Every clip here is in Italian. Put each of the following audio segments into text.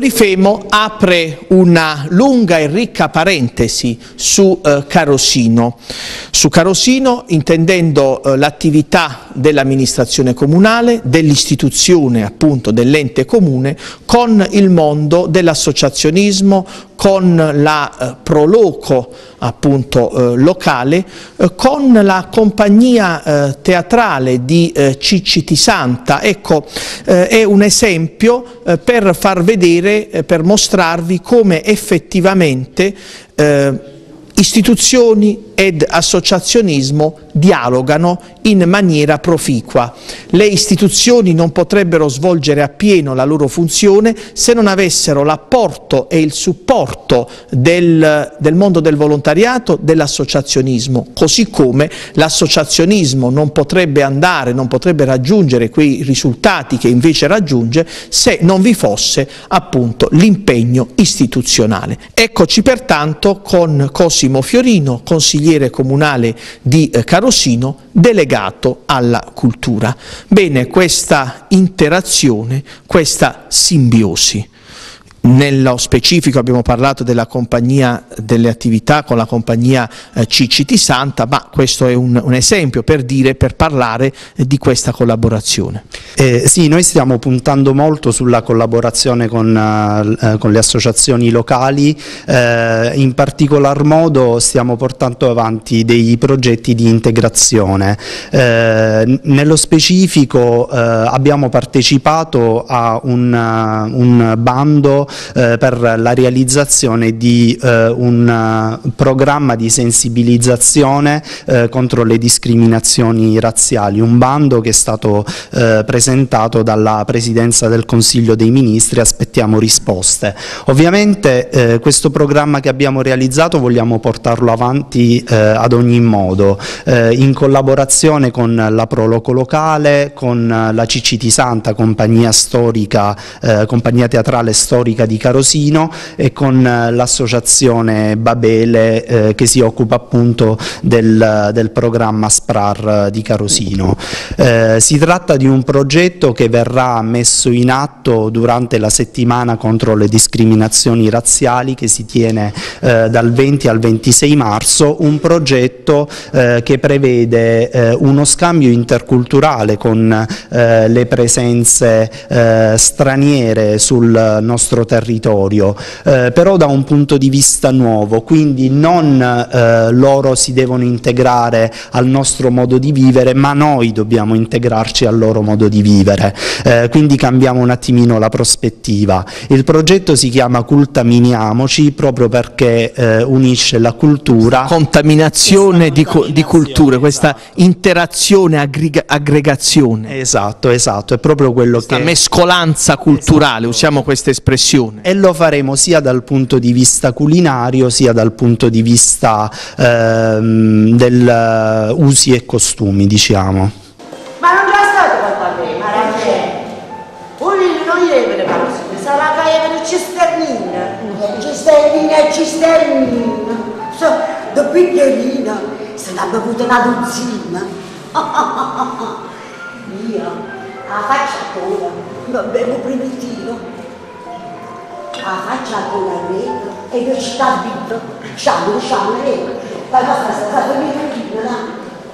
Polifemo apre una lunga e ricca parentesi su Carosino. Su Carosino, intendendo l'attività dell'amministrazione comunale, dell'istituzione appunto dell'ente comune, con il mondo dell'associazionismo, con la Proloco appunto locale, con la compagnia teatrale di Cicci Santa. Ecco, è un esempio per far vedere, per mostrarvi come effettivamente istituzioni ed associazionismo dialogano in maniera proficua. Le istituzioni non potrebbero svolgere appieno la loro funzione se non avessero l'apporto e il supporto del mondo del volontariato, dell'associazionismo, così come l'associazionismo non potrebbe raggiungere quei risultati che invece raggiunge se non vi fosse appunto l'impegno istituzionale. Eccoci pertanto con Cosimo Fiorino, consigliere comunale di Carosino, delegato alla cultura. Bene, questa interazione, questa simbiosi. Nello specifico abbiamo parlato della compagnia, delle attività con la compagnia Cicci Santa, ma questo è un esempio per parlare di questa collaborazione. Sì, noi stiamo puntando molto sulla collaborazione con le associazioni locali, in particolar modo stiamo portando avanti dei progetti di integrazione. Nello specifico abbiamo partecipato a un bando per la realizzazione di un programma di sensibilizzazione contro le discriminazioni razziali, un bando che è stato presentato dalla Presidenza del Consiglio dei Ministri. Aspettiamo risposte. Ovviamente questo programma che abbiamo realizzato vogliamo portarlo avanti ad ogni modo, in collaborazione con la Proloco locale, con la Cicci Santa, compagnia teatrale storica di Carosino, e con l'associazione Babele che si occupa appunto del programma SPRAR di Carosino. Si tratta di un progetto che verrà messo in atto durante la settimana contro le discriminazioni razziali che si tiene dal 20 al 26 marzo, un progetto che prevede uno scambio interculturale con le presenze straniere sul nostro territorio, però da un punto di vista nuovo, quindi non loro si devono integrare al nostro modo di vivere, ma noi dobbiamo integrarci al loro modo di vivere, quindi cambiamo un attimino la prospettiva. Il progetto si chiama Cultaminiamoci proprio perché unisce la cultura, contaminazione di culture, questa interazione, aggregazione. Esatto, è proprio quello questa mescolanza culturale, esatto. Usiamo questa espressione. E lo faremo sia dal punto di vista culinario sia dal punto di vista del usi e costumi, diciamo. Ma non c'è stato quanto prima, ragazzi. Poi non gli vede Carosino, sarà che cisternina. Da piccolina se l'ha bevuta una dozzina. Io, la faccia ancora, non bevo primitino. La faccia ancora vetro e io ci sta dentro, sciamo, la nostra famiglia,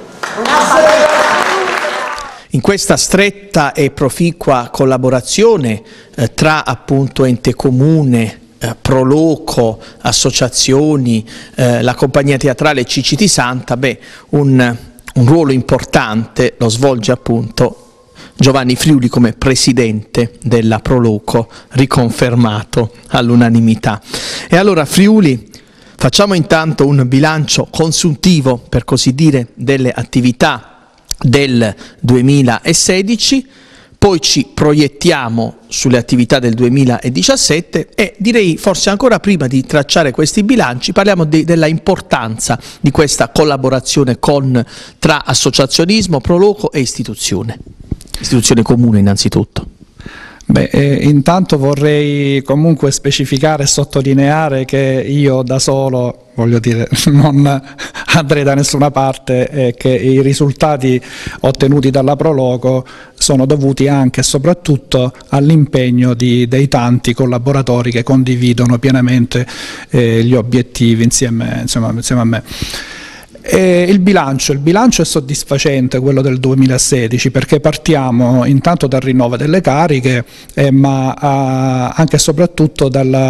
in questa stretta e proficua collaborazione tra appunto ente comune, Proloco, associazioni, la compagnia teatrale Cicci Santa, un ruolo importante lo svolge appunto Giovanni Friuli come presidente della Proloco, riconfermato all'unanimità. E allora Friuli, facciamo intanto un bilancio consuntivo, per così dire, delle attività del 2016, poi ci proiettiamo sulle attività del 2017 e direi forse ancora prima di tracciare questi bilanci parliamo della importanza di questa collaborazione tra associazionismo, Proloco e istituzione comune innanzitutto. Intanto vorrei comunque specificare e sottolineare che io da solo, voglio dire, non andrei da nessuna parte è che i risultati ottenuti dalla Proloco sono dovuti anche e soprattutto all'impegno dei tanti collaboratori che condividono pienamente gli obiettivi insieme a me. Il bilancio è soddisfacente, quello del 2016, perché partiamo intanto dal rinnovo delle cariche, ma anche e soprattutto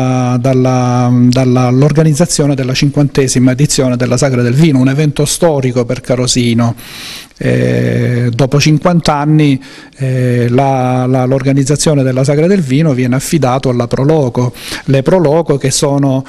dall'organizzazione della 50ª edizione della Sagra del Vino, un evento storico per Carosino. Dopo 50 anni l'organizzazione della Sagra del Vino viene affidato alla Proloco. Le Proloco che sono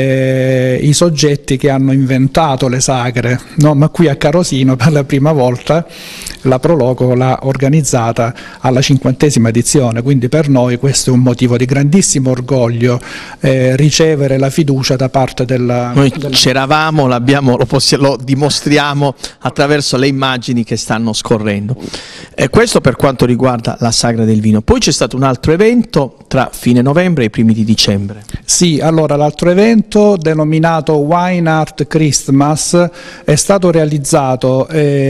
i soggetti che hanno inventato le sagre, no? Ma qui a Carosino per la prima volta la Proloco l'ha organizzata alla 50ª edizione, quindi per noi questo è un motivo di grandissimo orgoglio, ricevere la fiducia da parte Noi c'eravamo, lo dimostriamo attraverso le immagini che stanno scorrendo. Questo per quanto riguarda la Sagra del Vino. Poi c'è stato un altro evento tra fine novembre e i primi di dicembre. Sì, allora l'altro evento denominato Wine Art Christmas è stato realizzato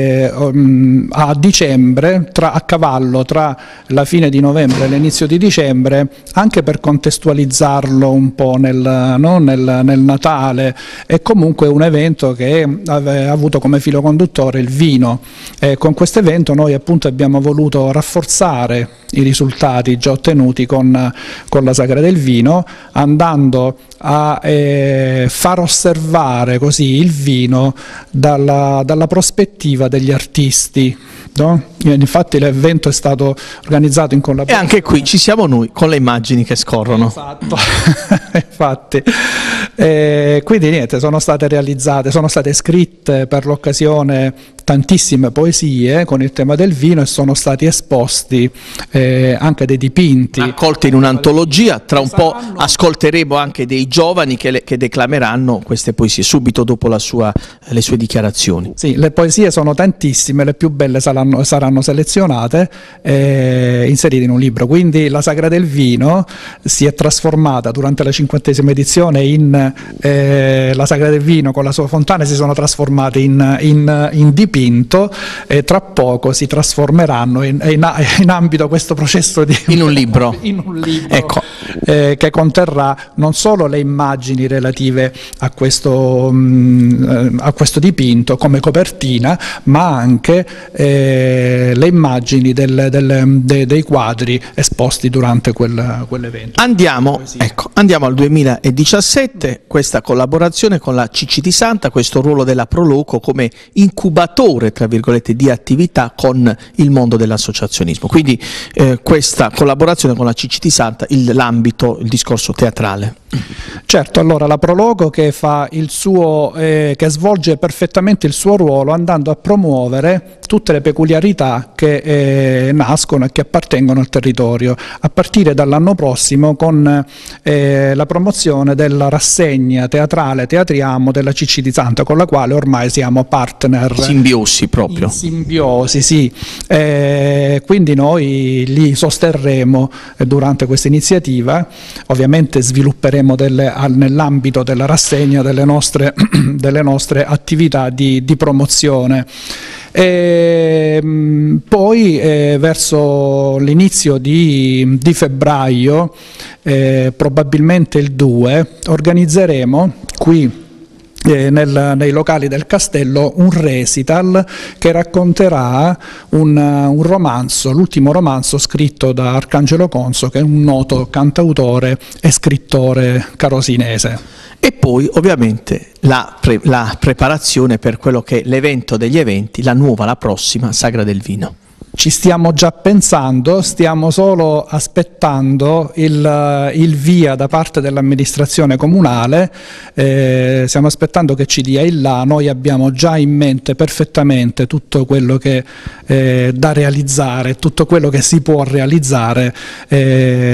a dicembre, a cavallo tra la fine di novembre e l'inizio di dicembre, anche per contestualizzarlo un po' nel Natale. È comunque un evento che ha avuto come filo conduttore il vino. Con questo evento noi appunto abbiamo voluto rafforzare i risultati già ottenuti con la Sagra del Vino, andando a far osservare così il vino dalla prospettiva degli artisti, no? Infatti l'evento è stato organizzato in collaborazione. E anche qui ci siamo noi con le immagini che scorrono. Esatto, infatti. Quindi niente, sono state scritte per l'occasione tantissime poesie con il tema del vino e sono stati esposti anche dei dipinti. Raccolte in un'antologia, tra un po' ascolteremo anche dei giovani che declameranno queste poesie subito dopo le sue dichiarazioni. Sì, le poesie sono tantissime, le più belle saranno selezionate e inserite in un libro, quindi la Sagra del Vino si è trasformata durante la 50ª edizione la Sagra del Vino con la sua fontana si sono trasformate in dipinto e tra poco si trasformeranno in ambito questo processo in un libro, ecco. Che conterrà non solo le immagini relative a questo dipinto come copertina, ma anche le immagini dei quadri esposti durante quell'evento. Andiamo al 2017, questa collaborazione con la CC di Santa, questo ruolo della Proloco come incubatore, tra virgolette, di attività con il mondo dell'associazionismo. Quindi questa collaborazione con la CC di Santa, l'ambito, il discorso teatrale. Certo, allora la Proloco che svolge perfettamente il suo ruolo andando a promuovere tutte le peculiarità che nascono e che appartengono al territorio, a partire dall'anno prossimo con la promozione della rassegna teatrale Teatriamo della CC di Santa, con la quale ormai siamo partner. Simbiosi proprio. In simbiosi, sì. Quindi noi li sosterremo durante questa iniziativa, ovviamente svilupperemo nell'ambito della rassegna delle nostre attività di promozione. Poi verso l'inizio di febbraio, probabilmente il 2, organizzeremo qui nei locali del castello un recital che racconterà un romanzo, l'ultimo romanzo scritto da Arcangelo Conso, che è un noto cantautore e scrittore carosinese. E poi ovviamente la preparazione per quello che è l'evento degli eventi, la prossima Sagra del Vino. Ci stiamo già pensando, stiamo solo aspettando il via da parte dell'amministrazione comunale, stiamo aspettando che ci dia il là. Noi abbiamo già in mente perfettamente tutto quello che da realizzare, tutto quello che si può realizzare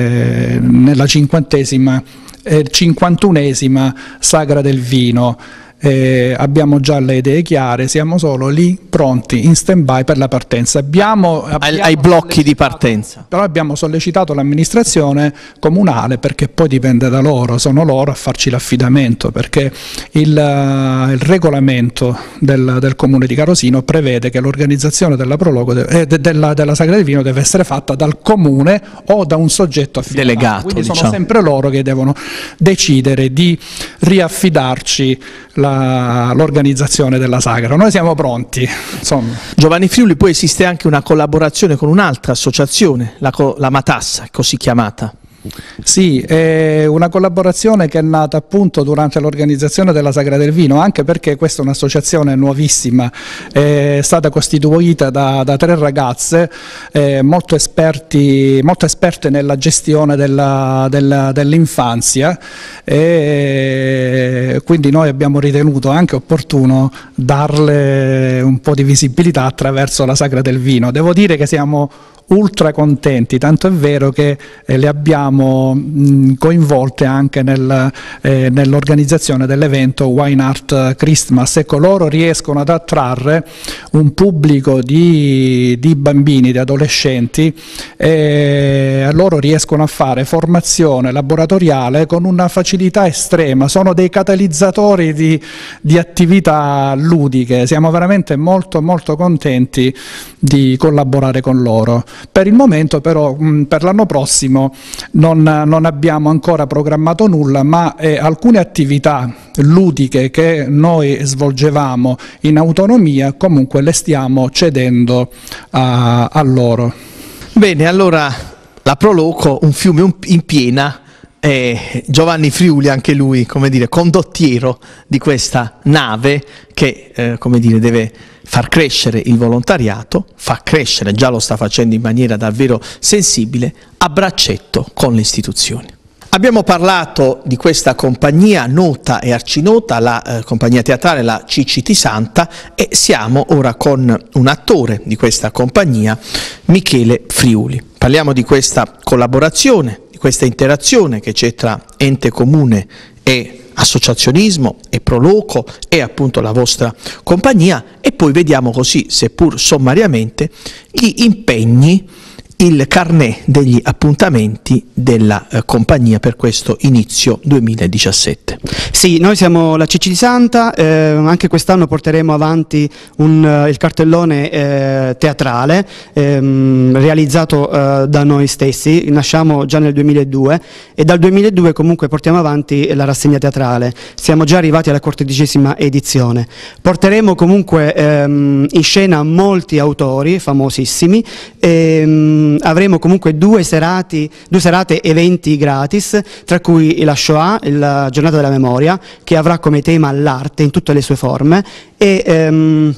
nella 51esima Sagra del Vino. abbiamo già le idee chiare, siamo solo lì pronti in stand-by per la partenza. Ai blocchi di partenza. Però abbiamo sollecitato l'amministrazione comunale, perché poi dipende da loro, sono loro a farci l'affidamento, perché il regolamento del comune di Carosino prevede che l'organizzazione della Prologo della Sagra del Vino deve essere fatta dal comune o da un soggetto affidatario. Delegato, quindi diciamo. sono sempre loro che devono decidere di riaffidarci l'organizzazione della Sagra. Noi siamo pronti, insomma. Giovanni Friuli, poi esiste anche una collaborazione con un'altra associazione, la Matassa, così chiamata. Sì, è una collaborazione che è nata appunto durante l'organizzazione della Sagra del Vino, anche perché questa è un'associazione nuovissima, è stata costituita da 3 ragazze molto esperte nella gestione dell'infanzia, e quindi noi abbiamo ritenuto anche opportuno darle un po' di visibilità attraverso la Sagra del Vino. Devo dire che siamo ultra contenti, tanto è vero che le abbiamo coinvolte anche nell'organizzazione dell'evento Wine Art Christmas. Ecco, loro riescono ad attrarre un pubblico di bambini, di adolescenti, e loro riescono a fare formazione laboratoriale con una facilità estrema, sono dei catalizzatori di attività ludiche. Siamo veramente molto molto contenti di collaborare con loro. Per il momento però per l'anno prossimo non abbiamo ancora programmato nulla, ma alcune attività ludiche che noi svolgevamo in autonomia comunque le stiamo cedendo a loro. Bene, allora la Proloco, un fiume in piena, Giovanni Friuli, anche lui, come dire, condottiero di questa nave che, come dire, deve far crescere il volontariato, fa crescere, già lo sta facendo in maniera davvero sensibile, a braccetto con le istituzioni. Abbiamo parlato di questa compagnia nota e arcinota, la compagnia teatrale, la CCT Santa, e siamo ora con un attore di questa compagnia, Michele Friuli. Parliamo di questa collaborazione, di questa interazione che c'è tra ente comune e associazionismo e Proloco e appunto la vostra compagnia, e poi vediamo così, seppur sommariamente, gli impegni, il carnet degli appuntamenti della compagnia per questo inizio 2017. Sì, noi siamo la CCT Santa, anche quest'anno porteremo avanti il cartellone teatrale realizzato da noi stessi. Nasciamo già nel 2002 e dal 2002 comunque portiamo avanti la rassegna teatrale. Siamo già arrivati alla 14ª edizione. Porteremo comunque in scena molti autori famosissimi. Avremo comunque due serate eventi gratis, tra cui la Shoah, la giornata della memoria, che avrà come tema l'arte in tutte le sue forme, e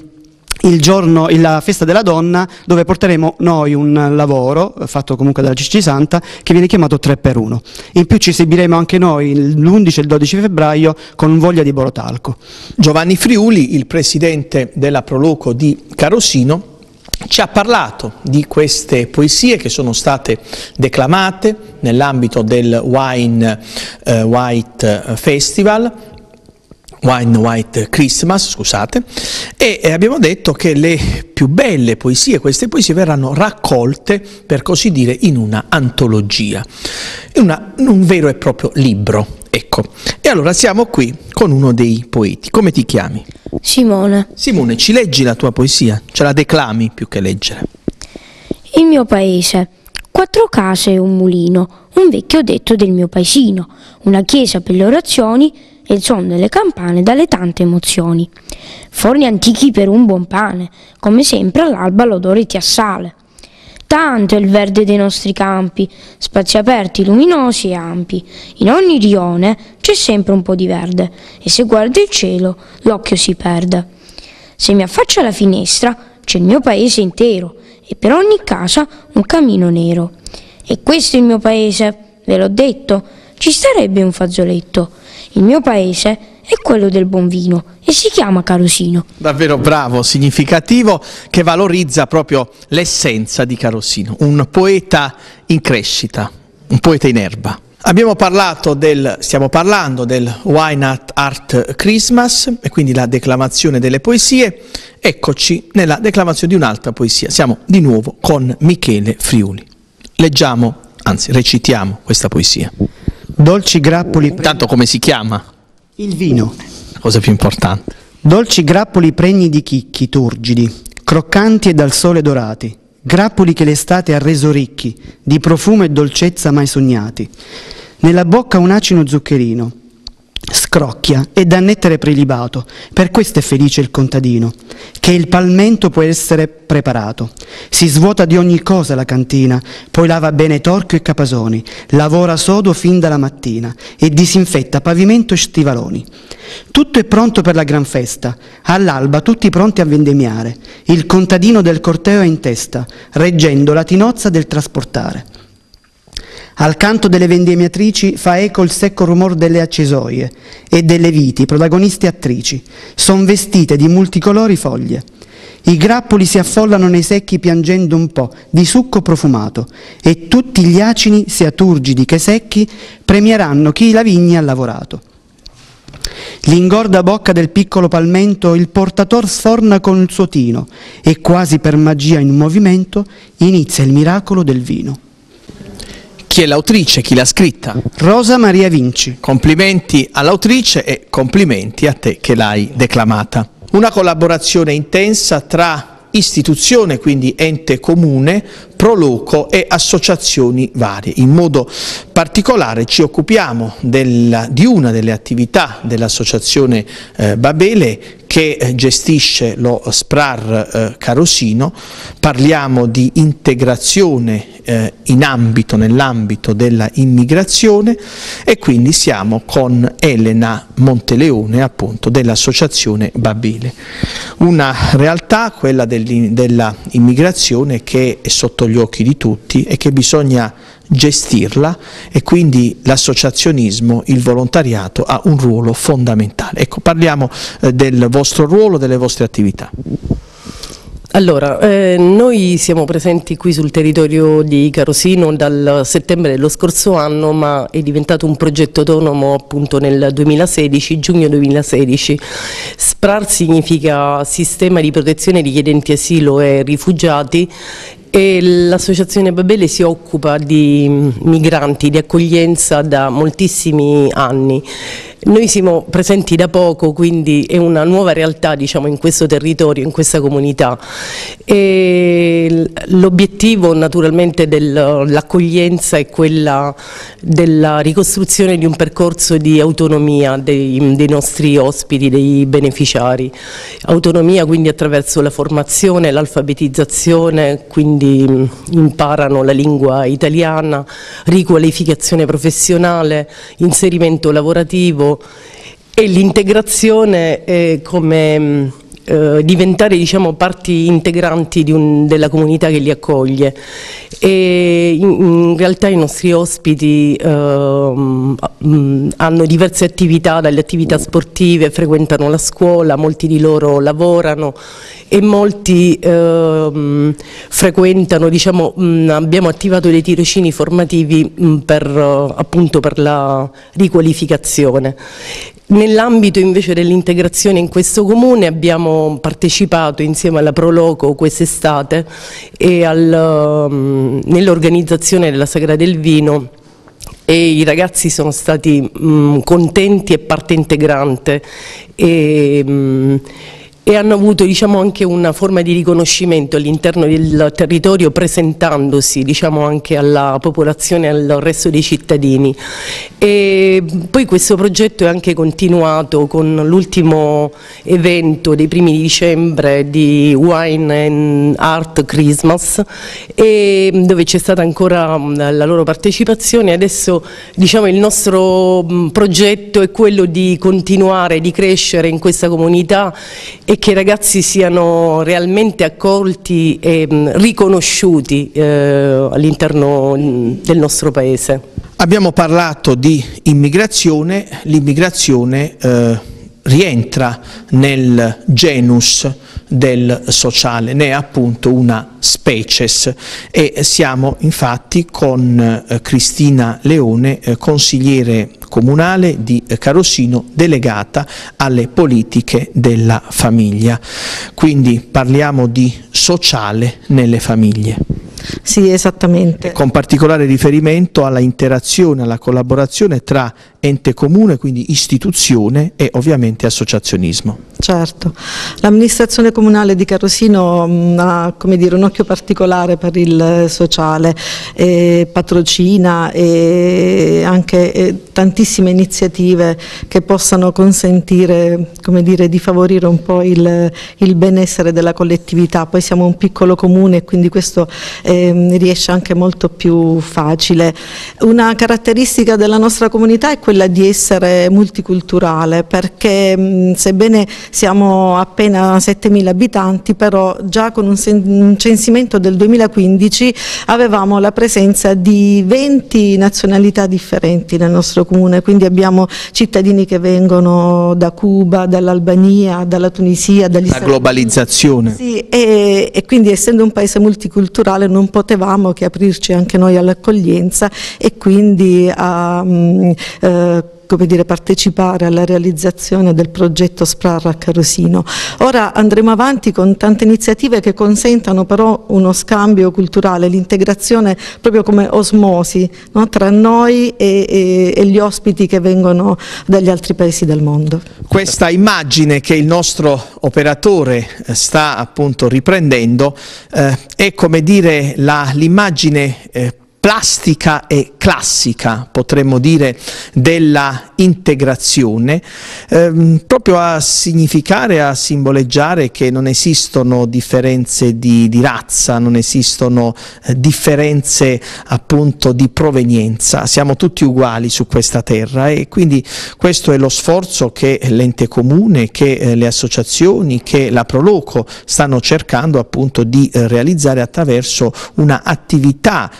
la festa della donna, dove porteremo noi un lavoro fatto comunque dalla CCT Santa che viene chiamato 3x1. In più ci esibiremo anche noi l'11 e il 12 febbraio con Voglia di Borotalco. Giovanni Friuli, il presidente della Proloco di Carosino, ci ha parlato di queste poesie che sono state declamate nell'ambito del Wine White Festival, Wine White Christmas, scusate, e abbiamo detto che le più belle poesie, queste poesie verranno raccolte, per così dire, in una antologia, in un vero e proprio libro. Ecco, e allora siamo qui con uno dei poeti. Come ti chiami? Simone. Simone, ci leggi la tua poesia? Ce la declami più che leggere? Il mio paese. 4 case e un mulino, un vecchio detto del mio paesino, una chiesa per le orazioni e il suono delle campane dalle tante emozioni. Forni antichi per un buon pane, come sempre all'alba l'odore ti assale. Tanto è il verde dei nostri campi, spazi aperti, luminosi e ampi. In ogni rione c'è sempre un po' di verde e se guardi il cielo l'occhio si perde. Se mi affaccio alla finestra c'è il mio paese intero e per ogni casa un camino nero. E questo è il mio paese, ve l'ho detto, ci starebbe un fazzoletto. Il mio paese è quello del buon vino e si chiama Carosino. Davvero bravo, significativo, che valorizza proprio l'essenza di Carosino. Un poeta in crescita, un poeta in erba. Stiamo parlando del Wine Art Christmas e quindi la declamazione delle poesie. Eccoci nella declamazione di un'altra poesia. Siamo di nuovo con Michele Friuli. Recitiamo questa poesia. Dolci grappoli. Intanto come si chiama? Il vino. La cosa più importante. Dolci grappoli pregni di chicchi turgidi, croccanti e dal sole dorati, grappoli che l'estate ha reso ricchi, di profumo e dolcezza mai sognati. Nella bocca un acino zuccherino, scrocchia e da nettere prelibato, per questo è felice il contadino, che il palmento può essere preparato. Si svuota di ogni cosa la cantina, poi lava bene torchio e capasoni, lavora sodo fin dalla mattina e disinfetta pavimento e stivaloni. Tutto è pronto per la gran festa, all'alba tutti pronti a vendemmiare, il contadino del corteo è in testa, reggendo la tinozza del trasportare. Al canto delle vendemmiatrici fa eco il secco rumor delle accesoie e delle viti, protagoniste attrici, son vestite di multicolori foglie. I grappoli si affollano nei secchi piangendo un po' di succo profumato e tutti gli acini, sia turgidi che secchi, premieranno chi la vigna ha lavorato. L'ingorda bocca del piccolo palmento il portator sforna con il suo tino e quasi per magia in movimento inizia il miracolo del vino. Chi è l'autrice? Chi l'ha scritta? Rosa Maria Vinci. Complimenti all'autrice e complimenti a te che l'hai declamata. Una collaborazione intensa tra istituzione, quindi ente comune, proloco e associazioni varie. In modo particolare ci occupiamo di una delle attività dell'associazione Babele che gestisce lo SPRAR Carosino. Parliamo di integrazione nell'ambito della immigrazione e quindi siamo con Elena Monteleone, appunto, dell'associazione Babele. Una realtà, quella della immigrazione, che è sotto gli occhi di tutti e che bisogna gestirla, e quindi l'associazionismo, il volontariato ha un ruolo fondamentale. Ecco, parliamo del vostro ruolo, delle vostre attività. Allora, noi siamo presenti qui sul territorio di Carosino dal settembre dello scorso anno, ma è diventato un progetto autonomo appunto nel 2016, giugno 2016. SPRAR significa Sistema di Protezione Richiedenti Asilo e Rifugiati, e l'associazione Babele si occupa di migranti, di accoglienza da moltissimi anni. Noi siamo presenti da poco, quindi è una nuova realtà, diciamo, in questo territorio, in questa comunità. L'obiettivo naturalmente dell'accoglienza è quella della ricostruzione di un percorso di autonomia dei nostri ospiti, dei beneficiari. Autonomia quindi attraverso la formazione, l'alfabetizzazione, quindi imparano la lingua italiana, riqualificazione professionale, inserimento lavorativo e l'integrazione come diventare, diciamo, parti integranti della comunità che li accoglie. E in realtà i nostri ospiti hanno diverse attività, dalle attività sportive, frequentano la scuola, molti di loro lavorano e molti frequentano, diciamo, abbiamo attivato dei tirocini formativi appunto per la riqualificazione. Nell'ambito invece dell'integrazione in questo comune abbiamo partecipato insieme alla Proloco quest'estate e nell'organizzazione della Sagra del Vino, e i ragazzi sono stati contenti e parte integrante e hanno avuto, diciamo, anche una forma di riconoscimento all'interno del territorio, presentandosi, diciamo, anche alla popolazione, al resto dei cittadini. E poi questo progetto è anche continuato con l'ultimo evento dei primi di dicembre di Wine Art Christmas, dove c'è stata ancora la loro partecipazione. Adesso, diciamo, il nostro progetto è quello di continuare, di crescere in questa comunità e che i ragazzi siano realmente accolti e riconosciuti all'interno del nostro paese. Abbiamo parlato di immigrazione, l'immigrazione rientra nel genus del sociale, ne è appunto una species, e siamo infatti con Cristina Leone, consigliere comunale di Carosino, delegata alle politiche della famiglia. Quindi parliamo di sociale nelle famiglie. Sì, esattamente. Con particolare riferimento alla interazione, alla collaborazione tra ente comune, quindi istituzione, e ovviamente associazionismo. Certo, l'amministrazione comunale di Carosino ha, come dire, un occhio particolare per il sociale, patrocina e anche tantissime iniziative che possano consentire, come dire, di favorire un po' il benessere della collettività. Poi siamo un piccolo comune e quindi questo riesce anche molto più facile. Una caratteristica della nostra comunità è quella di essere multiculturale, perché sebbene siamo appena 7.000 abitanti, però già con un censimento del 2015 avevamo la presenza di 20 nazionalità differenti nel nostro comune, quindi abbiamo cittadini che vengono da Cuba, dall'Albania, dalla Tunisia, dagli Stati Uniti. La globalizzazione. Sì, e quindi essendo un paese multiculturale non potevamo che aprirci anche noi all'accoglienza e quindi a come dire, partecipare alla realizzazione del progetto SPRAR a Carosino. Ora andremo avanti con tante iniziative che consentano però uno scambio culturale, l'integrazione proprio come osmosi, no, tra noi e gli ospiti che vengono dagli altri paesi del mondo. Questa immagine che il nostro operatore sta appunto riprendendo è, come dire, l'immagine plastica e classica, potremmo dire, della integrazione, proprio a significare, a simboleggiare che non esistono differenze di razza, non esistono differenze appunto di provenienza, siamo tutti uguali su questa terra, e quindi questo è lo sforzo che l'ente comune, che le associazioni, che la Proloco stanno cercando appunto di realizzare attraverso una attività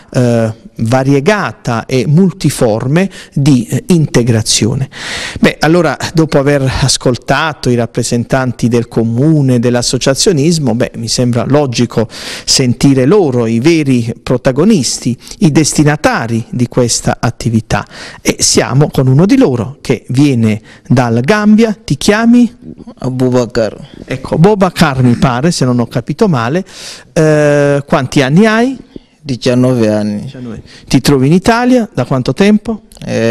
variegata e multiforme di integrazione. Beh, allora, dopo aver ascoltato i rappresentanti del comune, dell'associazionismo, mi sembra logico sentire loro, i veri protagonisti, i destinatari di questa attività, e siamo con uno di loro che viene dal Gambia. Ti chiami? Abubakar. Ecco, Bobakar mi pare, se non ho capito male. Quanti anni hai? 19 anni. Ti trovi in Italia da quanto tempo?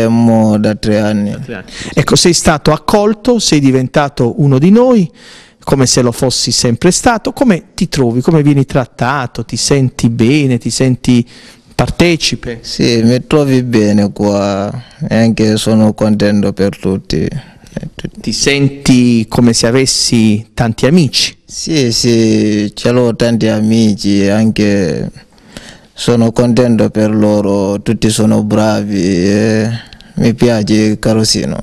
Da 3 anni. Ecco, sei stato accolto, sei diventato uno di noi, come se lo fossi sempre stato. Come ti trovi? Come vieni trattato? Ti senti bene? Ti senti partecipe? Sì, mi trovi bene qua e anche sono contento per tutti. Ti senti come se avessi tanti amici? Sì, ce l'ho tanti amici, anche sono contento per loro, tutti sono bravi e mi piace Carosino.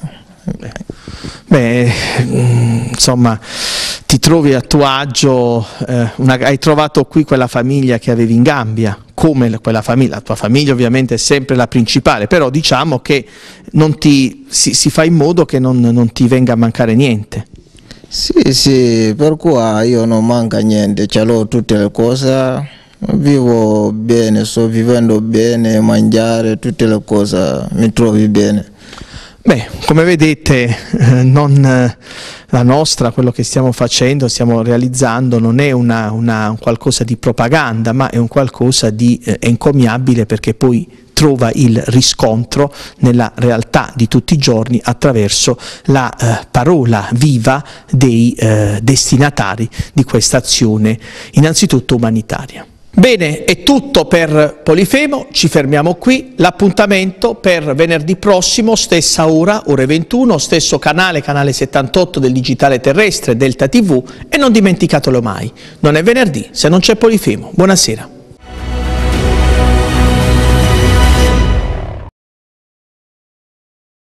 Insomma, ti trovi a tuo agio, hai trovato qui quella famiglia che avevi in Gambia, come quella famiglia, la tua famiglia ovviamente è sempre la principale, però diciamo che si fa in modo che non ti venga a mancare niente. Sì, per cui io non manca niente, ce l'ho tutte le cose. Vivo bene, sto vivendo bene, mangiare, tutte le cose, mi trovi bene. Come vedete, la nostra, quello che stiamo facendo, stiamo realizzando, non è un qualcosa di propaganda, ma è un qualcosa di encomiabile, perché poi trova il riscontro nella realtà di tutti i giorni attraverso la parola viva dei destinatari di questa azione, innanzitutto umanitaria. Bene, è tutto per Polifemo, ci fermiamo qui, l'appuntamento per venerdì prossimo, stessa ora, ore 21, stesso canale 78 del digitale terrestre, Delta TV, e non dimenticatelo mai, non è venerdì se non c'è Polifemo. Buonasera.